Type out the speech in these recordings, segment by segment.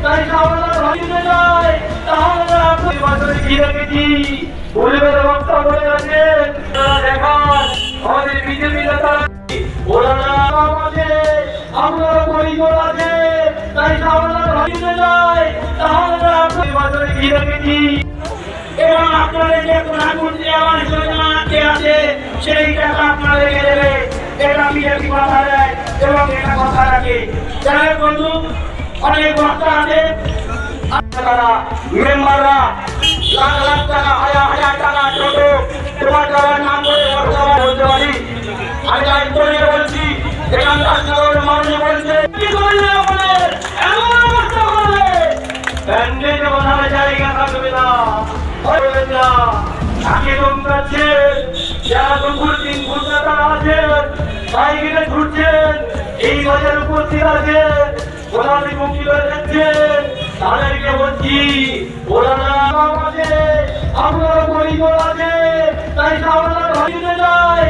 তাই সামনে ভাঙিতে যায় তাহলে আপনি বছরে কি রেখেছি পরিবেশ রক্ষা করে আছে দেখান আমাদের বিজেপি নেতা ওরা আমাকে আপনার পরিবার আছে তাই সামনে ভাঙিতে যায় তাহলে আপনি বছরে কি রেখেছি এবং আপনাদের যে প্রধানমন্ত্রী আবাস যোজনা আছে সেই টাকা আপনাদেরকে দেবে এটা বিজেপি কথা দেয় এবং এটা কথা রাখে যাই বন্ধু অনেক বক্তা আছে আপনারা মেম্বাররা লাখ লাখ টাকা হাজার হাজার টাকা টোটো তোমার টাকার নাম করে বর্তমান বলতে পারি আমি দায়িত্ব নিয়ে বলছি এখানকার সাধারণ মানুষ বলছে কি করলে আমাদের এমন অবস্থা করবে ব্যান্ডেজে বোঝানো জায়গা থাকবে না বলবেন না আগে দমকাচ্ছে যারা দুপুর দিন কলকাতা আছেন সাইকেলে ঘুরছেন এই বাজার উপস্থিত আছেন ওনাদের মুক্তি করে যাচ্ছেন তাদেরকে বলছি ওরা আছে আপনার পরিবার আছে তাই সামনে ভাঙিতে যায়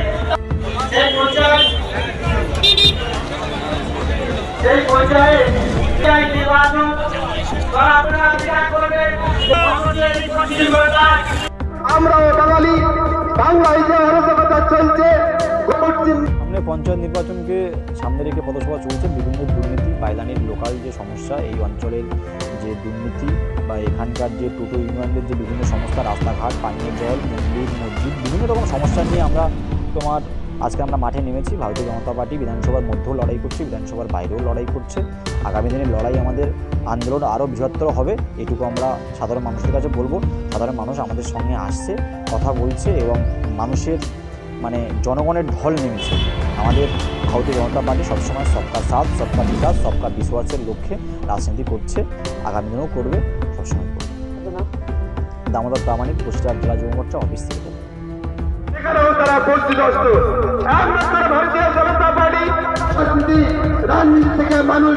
সেই পর্যায়ে নির্বাচন আপনারা করবেন আমরাও বাঙালি বাংলা ইতিহাসতা চলছে সামনে পঞ্চায়েত নির্বাচনকে সামনে রেখে পথসভা চলছে বিভিন্ন দুর্নীতি পাইলানির লোকাল যে সমস্যা এই অঞ্চলের যে দুর্নীতি বা এখানকার যে টোটো ইউনিয়নদের যে বিভিন্ন সমস্যা রাস্তাঘাট পানীয় জল মন্দির মসজিদ বিভিন্ন রকম সমস্যা নিয়ে আমরা আজকে আমরা মাঠে নেমেছি। ভারতীয় জনতা পার্টি বিধানসভার মধ্যেও লড়াই করছে, বিধানসভার বাইরেও লড়াই করছে। আগামী দিনের লড়াই আমাদের আন্দোলন আরও বৃহত্তর হবে এটুকু আমরা সাধারণ মানুষের কাছে বলবো। সাধারণ মানুষ আমাদের সঙ্গে আসছে, কথা বলছে এবং মানুষের জনগণের ঢল নেমেছে। আমাদের ভারতীয় জনতা পার্টি সবসময় সবকা সাথ সবকা বিকাশ সবকা বিশ্বাসের লক্ষ্যে রাজনীতি করছে, আগামী দিনেও করবে, সবসময় করবে। দামোদর প্রামাণিক কুষ্টিয়া জেলা যুব মোর্চা অফিস থেকে তারা ভারতীয় জনতা পার্টি রাজনীতি থেকে মানুষ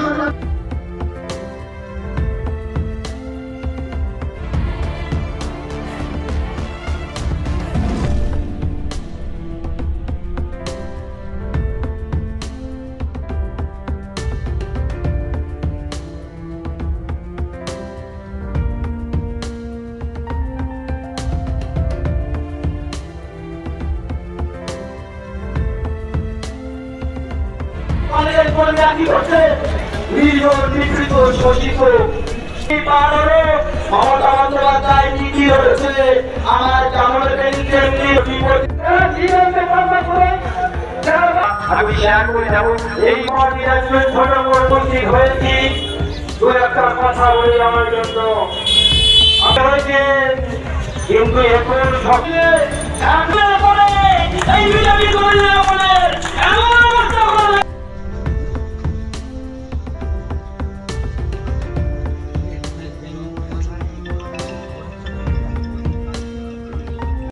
আমি শেয়ার করে যাবো এই ছোট উপস্থিত হয়েছি দু একটা কথা বলি আমার জন্য কিন্তু এখন সবচেয়ে এই বিজেপি করলে